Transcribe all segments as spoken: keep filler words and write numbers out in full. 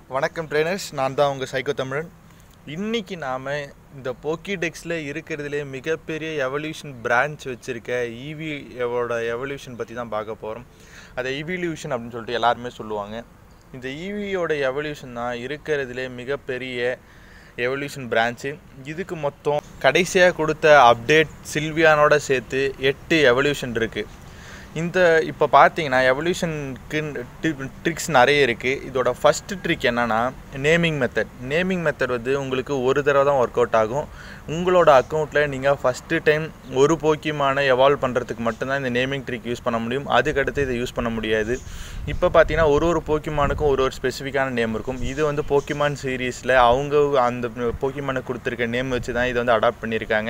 வணக்கம் ட்ரெயினர்ஸ், நான் தான் உங்கள் சைக்கோ தமிழன். இன்றைக்கி நாம் இந்த போக்கிடெக்ஸில் இருக்கிறதுலே மிகப்பெரிய எவல்யூஷன் பிரான்ச் வச்சுருக்க ஈவியோட எவல்யூஷன் பற்றி தான் பார்க்க போகிறோம். அதை ஈவில்யூஷன் அப்படின்னு சொல்லிட்டு எல்லாருமே சொல்லுவாங்க. இந்த ஈவியோட எவல்யூஷன் தான் இருக்கிறதுலே மிகப்பெரிய எவல்யூஷன் பிரான்ச்சு. இதுக்கு மொத்தம் கடைசியாக கொடுத்த அப்டேட் சில்வியானோட சேர்த்து எட்டு எவல்யூஷன் இருக்குது. இந்த இப்போ பார்த்தீங்கன்னா எவல்யூஷனுக்கு ட்ரிக்ஸ் நிறைய இருக்குது. இதோட ஃபஸ்ட்டு ட்ரிக் என்னென்னா நேமிங் மெத்தட். நேமிங் மெத்தட் வந்து உங்களுக்கு ஒரு தடவை தான் ஒர்க் அவுட் ஆகும். உங்களோட அக்கௌண்ட்டில் நீங்கள் ஃபஸ்ட்டு டைம் ஒரு போக்கிமான எவால்வ் பண்ணுறதுக்கு மட்டும்தான் இந்த நேமிங் ட்ரிக் யூஸ் பண்ண முடியும். அதுக்கடுத்து இதை யூஸ் பண்ண முடியாது. இப்போ பார்த்தீங்கன்னா ஒரு ஒரு போக்கிமானுக்கும் ஒரு ஒரு ஸ்பெசிஃபிக்கான நேம் இருக்கும். இது வந்து போக்கிமான் சீரீஸில் அவங்க அந்த போக்கிமானுக்கு கொடுத்துருக்க நேம் வச்சு தான் இதை வந்து அடாப்ட் பண்ணியிருக்காங்க.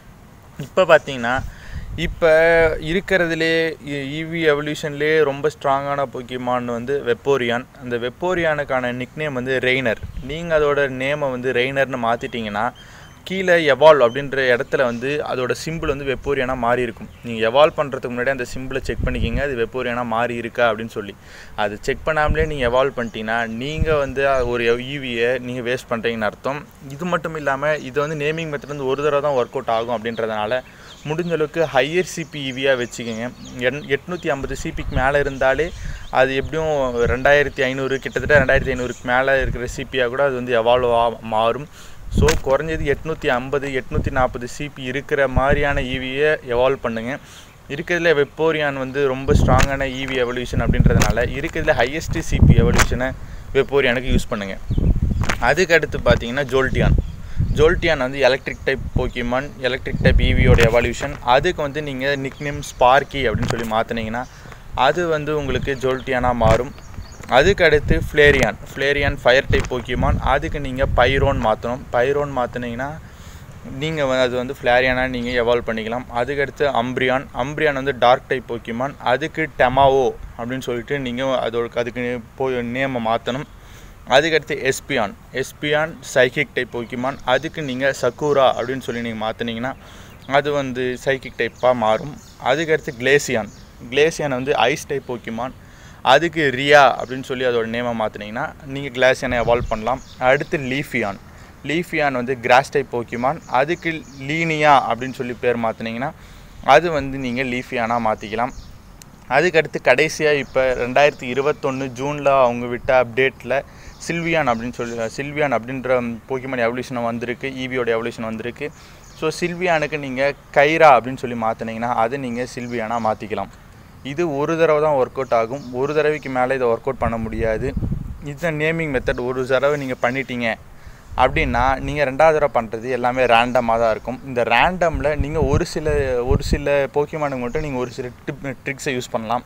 இப்போ பார்த்தீங்கன்னா இப்போ இருக்கிறதுலே ஈவி எவல்யூஷன்லேயே ரொம்ப ஸ்ட்ராங்கான போக்கிமான் வந்து வெப்போரியான். அந்த வெப்போரியானுக்கான நிக்நேம் வந்து ரெய்னர். நீங்கள் அதோட நேமை வந்து ரெய்னர்னு மாற்றிட்டிங்கன்னா கீழே எவால்வ் அப்படின்ற இடத்துல வந்து அதோட சிம்பிள் வந்து வெப்போரியானாக மாறி இருக்கும். நீங்கள் எவால்வ் பண்ணுறதுக்கு முன்னாடி அந்த சிம்பிளை செக் பண்ணிக்கிங்க, அது வெப்போரியானாக மாறி இருக்கா அப்படின்னு சொல்லி. அது செக் பண்ணாமலே நீங்கள் எவால்வ் பண்ணிட்டீங்கன்னா நீங்கள் வந்து ஒரு ஈவியை நீங்கள் வேஸ்ட் பண்ணுறீங்கன்னு அர்த்தம். இது மட்டும் இல்லாமல் இது வந்து நேமிங் மெத்தட் வந்து ஒரு தடவை தான் ஒர்க் அவுட் ஆகும் அப்படின்றதுனால முடிஞ்ச அளவுக்கு ஹையர் சிபி ஈவியாக வச்சுக்கோங்க. எண் எட்நூற்றி ஐம்பது சிபிக்கு மேலே இருந்தாலே அது எப்படியும் ரெண்டாயிரத்தி ஐநூறு கிட்டத்தட்ட ரெண்டாயிரத்தி ஐநூறுக்கு மேலே இருக்கிற சிபியாக கூட அது வந்து எவால்வ் மாறும். ஸோ குறைஞ்சது எட்நூற்றி ஐம்பது எட்நூற்றி நாற்பது சிபி இருக்கிற மாதிரியான ஈவியை எவால்வ் பண்ணுங்கள். இருக்கிறதுல வெப்போரியான் வந்து ரொம்ப ஸ்ட்ராங்கான ஈவி எவல்யூஷன் அப்படின்றதுனால இருக்கிறதுல ஹையஸ்ட் சிபி எவல்யூஷனை வெப்போரியானுக்கு யூஸ் பண்ணுங்கள். அதுக்கடுத்து பார்த்தீங்கன்னா ஜோல்டியான். ஜோல்டியான் வந்து electric type Pokémon, electric type ஈவியோட எவல்யூஷன். அதுக்கு வந்து நீங்கள் நிக்நேம் ஸ்பார்க்கி அப்படின்னு சொல்லி மாற்றினீங்கன்னா அது வந்து உங்களுக்கு ஜோல்டியானாக மாறும். அதுக்கு அடுத்து Flareon. Flareon fire type Pokémon. அதுக்கு நீங்கள் பைரோன் மாற்றணும். பைரோன் மாற்றினீங்கன்னா நீங்கள் வந்து அது வந்து ஃப்ளேரியானாக நீங்கள் எவால்வ் பண்ணிக்கலாம். அதுக்கடுத்து அம்ப்ரியான். அம்ப்ரியான் வந்து டார்க் டைப் போக்கிமான். அதுக்கு டெமாவோ அப்படின்னு சொல்லிட்டு நீங்கள் அதோட அதுக்கு போய் நேமை மாற்றணும். அதுக்கடுத்து Espeon. Espeon psychic type Pokémon. அதுக்கு நீங்கள் சக்கூரா அப்படின்னு சொல்லி நீங்கள் மாற்றினீங்கன்னா அது வந்து சைக்கிக் டைப்பாக மாறும். அதுக்கடுத்து கிளேசியான். கிளேசியான் வந்து ஐஸ் டைப் போக்கிமான். அதுக்கு ரியா அப்படின்னு சொல்லி அதோட நேமை மாற்றினீங்கன்னா நீங்கள் கிளாசியானை எவால்வ் பண்ணலாம். அடுத்து லீஃபியான். லீஃபியான் வந்து கிராஸ் டைப் போக்கிமான். அதுக்கு லீனியா அப்படின்னு சொல்லி பேர் மாற்றினீங்கன்னா அது வந்து நீங்கள் லீஃபியானாக மாற்றிக்கலாம். அதுக்கடுத்து கடைசியாக இப்போ ரெண்டாயிரத்தி இருபத்தொன்று ஜூனில் அவங்க விட்ட அப்டேட்டில் சில்வியான் அப்படின்னு சொல்லி சில்வியான் அப்படின்ற போக்கிமான் எவல்யூஷன் வந்திருக்கு. ஈவியோட எவல்யூஷன் வந்திருக்கு. ஸோ சில்வியானுக்கு நீங்கள் கைரா அப்படின்னு சொல்லி மாற்றினீங்கன்னா அதை நீங்கள் சில்வியானாக மாற்றிக்கலாம். இது ஒரு தடவை தான் ஒர்க் அவுட் ஆகும். ஒரு தடவைக்கு மேலே இதை ஒர்க் அவுட் பண்ண முடியாது. இதுதான் நேமிங் மெத்தட். ஒரு தடவை நீங்கள் பண்ணிட்டீங்க அப்படின்னா நீங்கள் ரெண்டாவது தடவை பண்ணுறது எல்லாமே ரேண்டமாக தான் இருக்கும். இந்த ரேண்டமில் நீங்கள் ஒரு சில ஒரு சில போக்கிமானுக்கு மட்டும் நீங்கள் ஒரு சில டிப் ட்ரிக்ஸை யூஸ் பண்ணலாம்.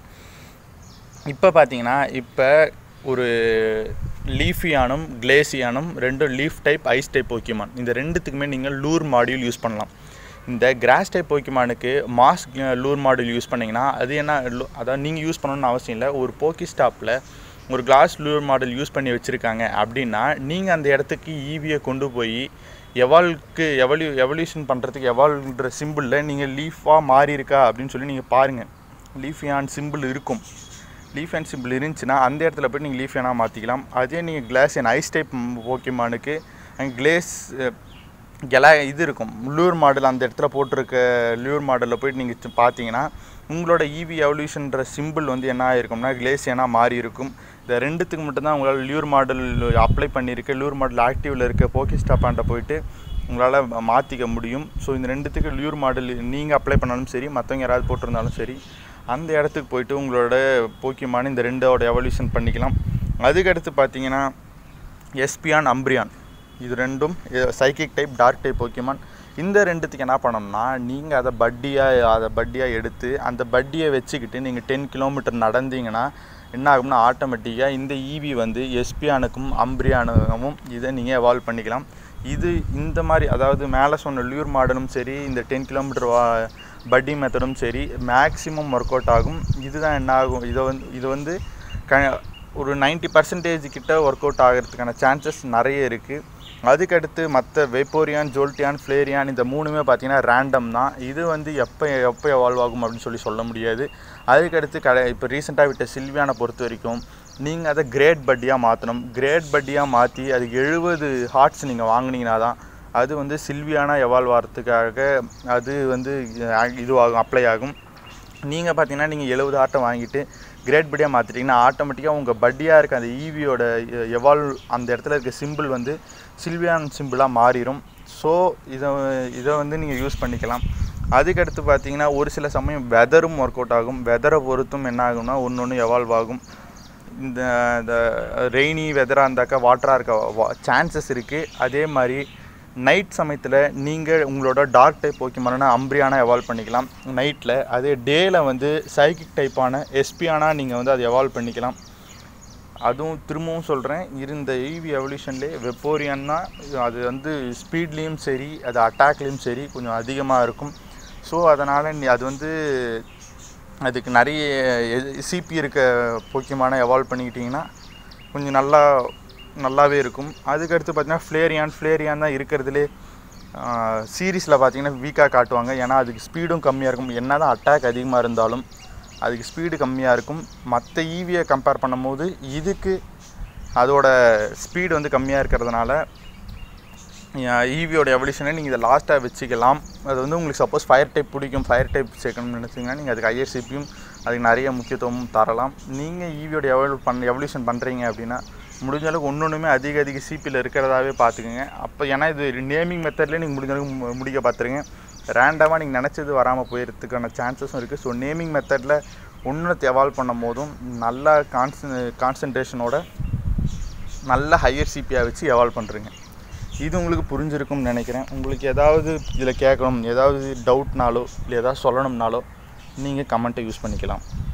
இப்போ பார்த்தீங்கன்னா இப்போ ஒரு லீஃபியானும் கிளேசியானும் ரெண்டும் leaf type ice type Pokémon. இந்த ரெண்டுத்துக்குமே நீங்கள் லூர் மாடியூல் யூஸ் பண்ணலாம். இந்த கிராஸ் டைப் போக்கிமானுக்கு மாஸ் லூர் மாடியூல் யூஸ் பண்ணிங்கன்னா அது என்ன, அதாவது நீங்கள் யூஸ் பண்ணணும்னு அவசியம் இல்லை. ஒரு போக்கி ஸ்டாப்பில் ஒரு கிளாஸ் லூர் மாடல் யூஸ் பண்ணி வச்சுருக்காங்க அப்படின்னா நீங்கள் அந்த இடத்துக்கு ஈவியை கொண்டு போய் எவால்வுக்கு எவல்யூ எவல்யூஷன் பண்ணுறதுக்கு எவால்வ்ன்ற சிம்பிளில் நீங்கள் லீஃபாக மாறி இருக்கா அப்படின்னு சொல்லி நீங்கள் பாருங்கள். லீஃபியான் சிம்பிள் இருக்கும். லீஃபியான் சிம்பிள் இருந்துச்சுன்னா அந்த இடத்துல போய் நீங்கள் லீஃபியானாக மாற்றிக்கலாம். அதே நீங்கள் கிளாசியன் ஐஸ் டைப் போக்கிமானுக்கு கிளேஸ் கெலா இது இருக்கும் லூர் மாடல் அந்த இடத்துல போட்டிருக்க லூர் மாடலில் போய்ட்டு நீங்கள் பார்த்தீங்கன்னா உங்களோட ஈவி எவல்யூஷன்ற சிம்பிள் வந்து என்ன ஆகிருக்கும்னா கிளேசியனாக மாறி இருக்கும். இந்த ரெண்டுத்துக்கு மட்டும்தான் உங்களால் லியூர் மாடல் அப்ளை பண்ணியிருக்க லூர் மாடல் ஆக்டிவில் இருக்க போக்கி ஸ்டாப்பாண்ட போயிட்டு உங்களால் மாற்றிக்க முடியும். ஸோ இந்த ரெண்டுத்துக்கு லியூர் மாடல் நீங்கள் அப்ளை பண்ணாலும் சரி, மற்றவங்க யாராவது போட்டிருந்தாலும் சரி, அந்த இடத்துக்கு போய்ட்டு உங்களோட போக்கிமான் இந்த ரெண்டோட எவல்யூஷன் பண்ணிக்கலாம். அதுக்கடுத்து பார்த்தீங்கன்னா எஸ்பியான் அம்ப்ரியான். இது ரெண்டும் psychic type dark type Pokémon. இந்த ரெண்டுத்துக்கு என்ன பண்ணணும்னா நீங்கள் அதை பட்டியாக அதை பட்டியாக எடுத்து அந்த பட்டியை வச்சுக்கிட்டு நீங்கள் டென் கிலோமீட்டர் நடந்தீங்கன்னா என்ன ஆகும்னா ஆட்டோமேட்டிக்காக இந்த ஈவி வந்து எஸ்பியானுக்கும் அம்ப்ரியானுக்கும் இதை நீங்கள் எவால்வ் பண்ணிக்கலாம். இது இந்த மாதிரி அதாவது மேலே சொன்ன லியூர் மாடலும் சரி, இந்த டென் கிலோமீட்டர் வா பட்டி மெத்தடும் சரி மேக்ஸிமம் ஒர்க் அவுட் ஆகும். இதுதான் என்ன ஆகும், இதை வந்து இது வந்து க ஒரு நைன்ட்டி பர்சன்டேஜ் கிட்ட ஒர்க் அவுட் ஆகிறதுக்கான சான்சஸ் நிறைய இருக்குது. அதுக்கடுத்து மற்ற வெப்போரியான், ஜோல்டியான், ஃப்ளேரியான் இந்த மூணுமே பார்த்திங்கன்னா ரேண்டம் தான். இது வந்து எப்போ எப்போ எவால்வ் ஆகும் அப்படின்னு சொல்லி சொல்ல முடியாது. அதுக்கடுத்து கடை இப்போ ரீசெண்டாக விட்ட சில்வியானை பொறுத்த வரைக்கும் நீங்கள் அதை கிரேட் பட்டியாக மாற்றணும். கிரேட் பட்டியாக மாற்றி அதுக்கு எழுபது ஹார்ட்ஸ் நீங்கள் வாங்கினீங்கன்னா தான் அது வந்து சில்வியானா எவால்வ் ஆகிறதுக்காக அது வந்து இதுவாகும், அப்ளை ஆகும். நீங்கள் பார்த்தீங்கன்னா நீங்கள் எழுபது ஹார்ட்டை வாங்கிட்டு கிரேட் பட்டியாக மாற்றிட்டிங்கன்னா ஆட்டோமேட்டிக்காக உங்கள் பட்டியாக இருக்க அந்த ஈவியோட எவால்வ் அந்த இடத்துல இருக்க சிம்பிள் வந்து சில்வியான் சிம்பிளாக மாறிடும். ஸோ இதை இதை வந்து நீங்கள் யூஸ் பண்ணிக்கலாம். அதுக்கடுத்து பார்த்தீங்கன்னா ஒரு சில சமயம் வெதரும் ஒர்க் அவுட் ஆகும். வெதரை பொறுத்தும் என்ன ஆகும்னா ஒன்று ஒன்று எவால்வ் ஆகும். இந்த இந்த ரெய்னி வெதராக இருந்தாக்கா வாட்டராக இருக்க சான்சஸ் இருக்குது. அதே மாதிரி நைட் சமயத்தில் நீங்கள் உங்களோட டார்க் டைப் போக்கிமானா அம்பிரியானா எவால்வ் பண்ணிக்கலாம் நைட்டில். அதே டேயில் வந்து சைக்கிக் டைப்பான எஸ்பியானா நீங்கள் வந்து அதை எவால்வ் பண்ணிக்கலாம். அதுவும் திரும்பவும் சொல்கிறேன், இருந்த ஈவி எவல்யூஷன்லேயே வெப்போரியன்னா அது வந்து ஸ்பீட்லேயும் சரி அது அட்டாக்லேயும் சரி கொஞ்சம் அதிகமாக இருக்கும். ஸோ அதனால் அது வந்து அதுக்கு நிறைய சிபி இருக்க போக்கியமான எவால்வ் பண்ணிக்கிட்டிங்கன்னா கொஞ்சம் நல்லா நல்லாவே இருக்கும். அதுக்கடுத்து பார்த்திங்கன்னா ஃப்ளேரியான் ஃப்ளேரியான் தான் இருக்கிறதுலே சீரீஸில் பார்த்திங்கன்னா வீக்காக காட்டுவாங்க. ஏன்னா அதுக்கு ஸ்பீடும் கம்மியாக இருக்கும். என்ன தான் அட்டாக் அதிகமாக இருந்தாலும் அதுக்கு ஸ்பீடு கம்மியாக இருக்கும். மற்ற ஈவியை கம்பேர் பண்ணும் போது இதுக்கு அதோட ஸ்பீடு வந்து கம்மியாக இருக்கிறதுனால ஈவியோட எவல்யூஷனை நீங்கள் இதை லாஸ்ட்டாக வச்சுக்கலாம். அது வந்து உங்களுக்கு சப்போஸ் ஃபயர் டைப் பிடிக்கும், ஃபயர் டைப் சேர்க்கணும்னு நினச்சிங்கன்னா நீங்கள் அதுக்கு ஹையர் சிபியும் அதுக்கு நிறைய முக்கியத்துவமும் தரலாம். நீங்கள் ஈவியோட எவல் பண் எவல்யூஷன் பண்ணுறீங்க அப்படின்னா முடிஞ்ச அளவுக்கு ஒன்று ஒன்றுமே அதிக அதிக சிபியில் இருக்கிறதாவே பார்த்துக்குங்க. அப்போ ஏன்னா இது நேமிங் மெத்தட்லேயே நீங்கள் முடிஞ்ச அளவுக்கு முடிக்க பார்த்துருங்க. ரேண்டமாக நீங்கள் நினச்சது வராமல் போயிடுறதுக்கான சான்சஸும் இருக்குது. ஸோ நேமிங் மெத்தடில் ஒன்று எவால்வ் பண்ணும் போதும் நல்லா கான்சன் கான்சன்ட்ரேஷனோட நல்ல ஹையர் சிபியாக வச்சு எவால்வ் பண்ணுறீங்க. இது உங்களுக்கு புரிஞ்சிருக்கும்னு நினைக்கிறேன். உங்களுக்கு ஏதாவது இதில் கேட்கணும், ஏதாவது டவுட்னாலோ இல்லை ஏதாவது சொல்லணும்னாலோ நீங்கள் கமெண்ட்டை யூஸ் பண்ணிக்கலாம்.